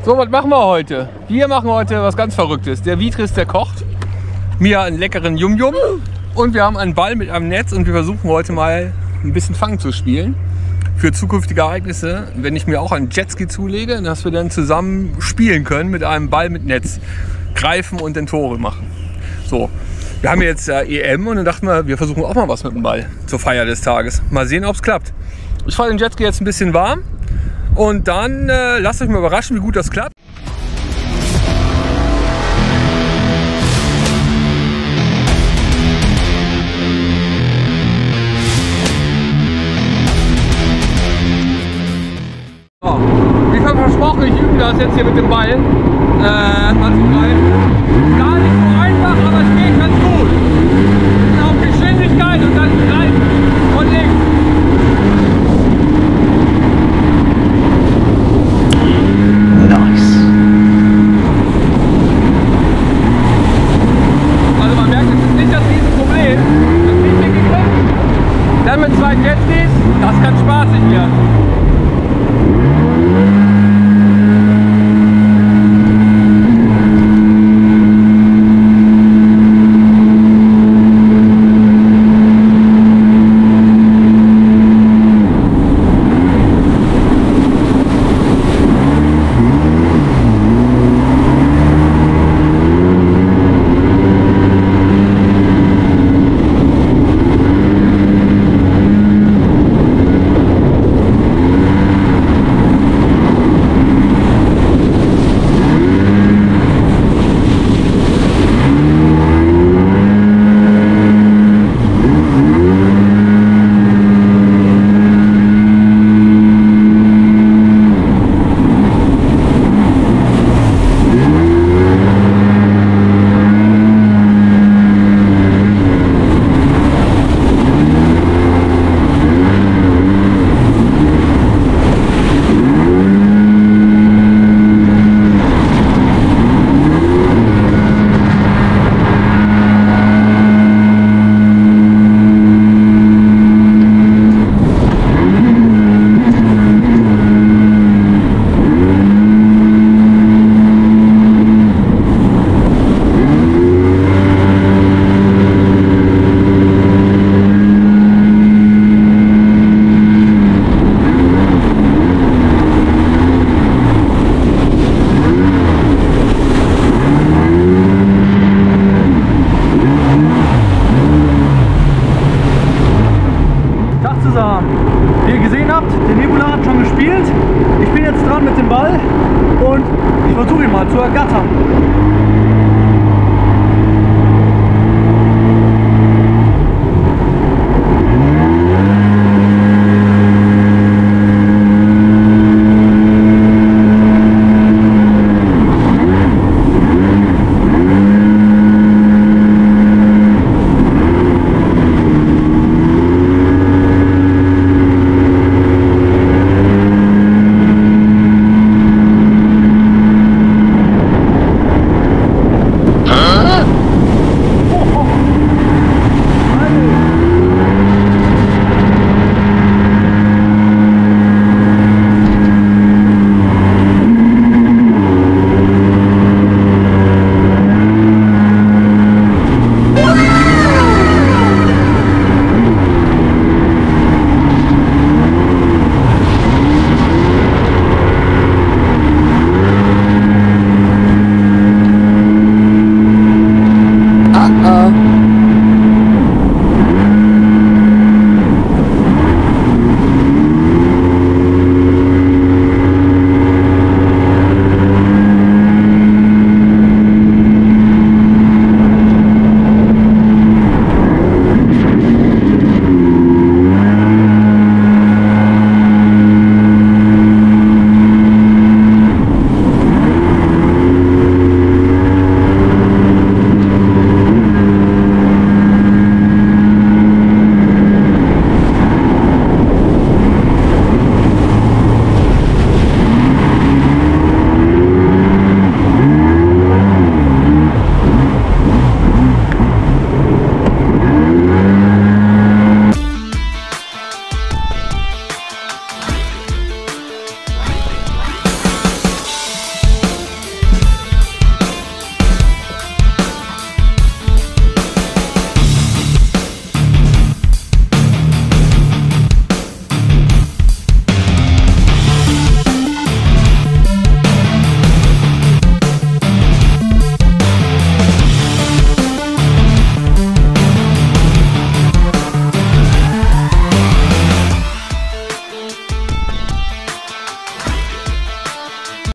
So, was machen wir heute? Wir machen heute was ganz Verrücktes. Der Vitris, der kocht. Mir einen leckeren Yum-Yum. Und wir haben einen Ball mit einem Netz und wir versuchen heute mal ein bisschen Fang zu spielen. Für zukünftige Ereignisse, wenn ich mir auch einen Jetski zulege, dass wir dann zusammen spielen können mit einem Ball mit Netz. Greifen und dann Tore machen. So, wir haben jetzt EM und dann dachten wir versuchen auch mal was mit dem Ball zur Feier des Tages. Mal sehen, ob es klappt. Ich fahre den Jetski jetzt ein bisschen warm und dann lasst euch mal überraschen, wie gut das klappt. So, wie schon versprochen, ich übe das jetzt hier mit dem Ball. Mal zu greifen. Gar nicht so einfach, aber es geht ganz gut. Auf Geschwindigkeit und dann greifen und links. Nice. Also man merkt, es ist nicht das Riesenproblem. Das richtige Griff. Dann mit zwei Jetskis, das kann spaßig werden. Wie ihr gesehen habt, der Nebula hat schon gespielt. Ich bin jetzt dran mit dem Ball und ich versuche ihn mal zu ergattern.